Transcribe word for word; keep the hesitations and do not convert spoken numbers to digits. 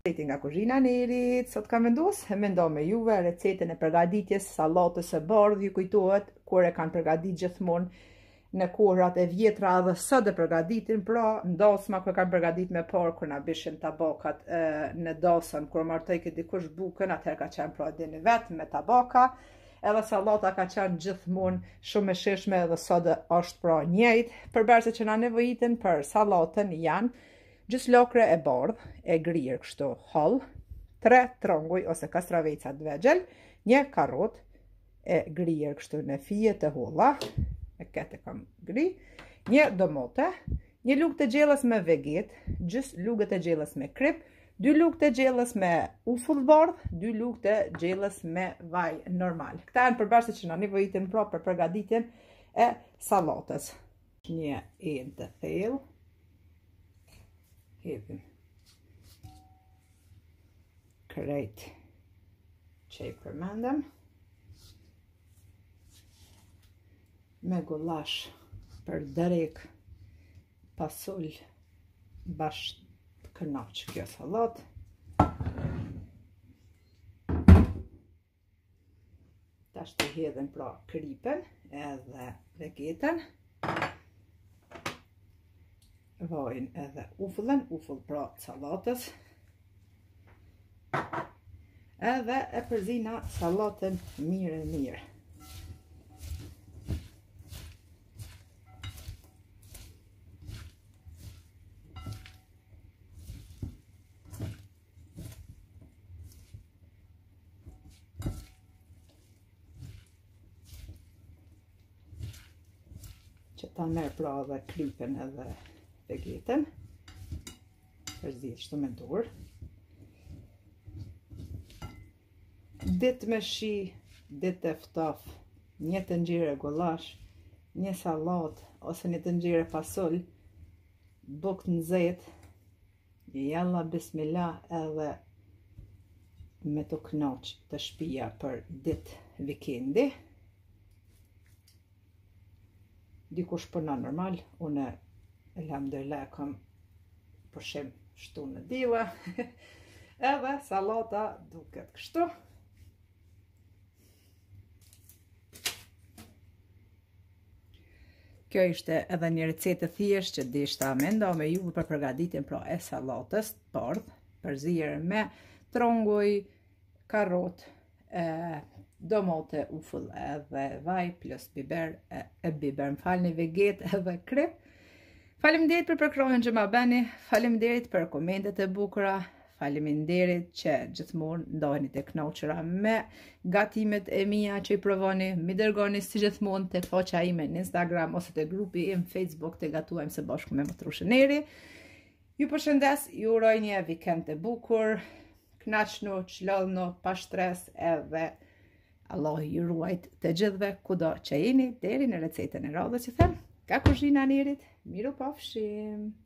Receti nga kuzhina e Nerit, sot kam vendosur me ndo me juve recetën e përgatitjes sallatës së bardhë. Ju kujtohet kur e kanë përgatitur gjithmonë në kohrat e vjetra dhe sot e përgatitin, pra Darsma kur kanë përgatitur me parë kur na bishin Tabakat në dasëm kur martoi ke dikush bukën, atëherë ka qenë pra dini vetë me Tabaka. Edhe sallata ka qenë gjithmonë shumë e shishme edhe sot është pra njëjtë. Përveç që na nevojitin për sallatën janë gjys lakre e bardhë, e grirë kështu holl, tre tronguj ose kastraveca të vegjël, një karrot e grirë kështu në fije të holla, e këtë kam gri, një domote, një lugë të gjellës me veget, gjys lugë të gjellës me krip, dy lugë të gjellës me ufull bardh, dy lugë të gjellës me vaj normal. Këta janë përveç që na nevojitin pra për përgatitjen e sallatës. Një enë të thellë, hedhim krejt që i përmendem, me gullash për drek pasull bashkë të kënaq kjo sallat. Tash të hedhim pra kripen edhe vegetën, vajin edhe ufullën, ufull pra sallatës, edhe e përzina sallatën mirë e mirë. Që ta merë pra edhe kripen edhe vegetën, përzit shtu me dorë. Ditë me shi, ditë e ftaf, një të ngjire gullash, një sallat ose një të ngjire pasull, bukë në zet, jalla bismillah edhe me të knaq të shpia për ditë vikendi. Dikush punon normal, une elhamdulillah kam pushim shtu në dilla. Edhe sallata duket kështu. Kjo ishte edhe një recetë thjesht që dishta me ndo me juve për përgatitjen pra e sallatës të bardhë, përzirë me tronguj, karrot, e, domote, ufull edhe vaj, plus biber, e, e biber, më falni veget edhe krip. Faleminderit për përkrohen që ma bëni, faleminderit për komentet e bukura, faleminderit që gjithmonë ndaheni të kënaqura me gatimet e mia që i provoni, mi dërgoni si gjithmonë të faqja ime në Instagram ose të grupi im Facebook të gatuajmë së bashku me motrushën Neri. Ju përshëndes, ju uroj një vikend të bukur, kënaqnu, çlodhnu, pa stres edhe Allah ju ruajt të gjithve kudo që jeni deri në recetën e radhës që them. Ka kuzhina e Nerit, miru pafshim.